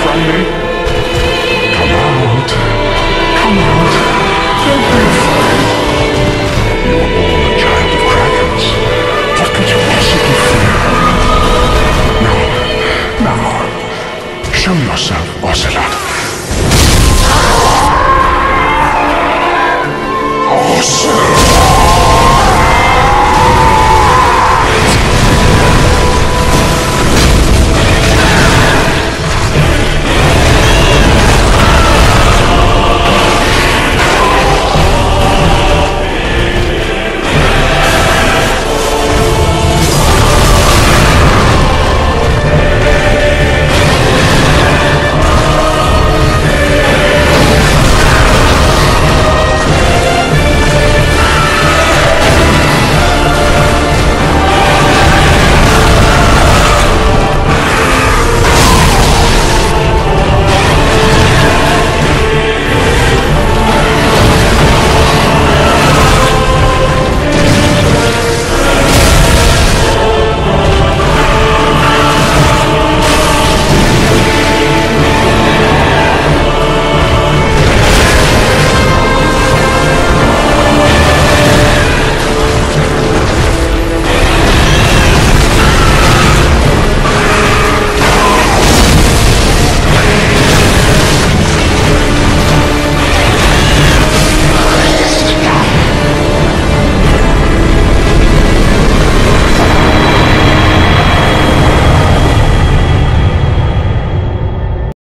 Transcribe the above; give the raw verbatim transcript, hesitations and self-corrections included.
me? Come out. Come out. Don't be afraid. You were born a child of dragons. What could you possibly fear? Now, now, show yourself, Ocelot. Ocelot!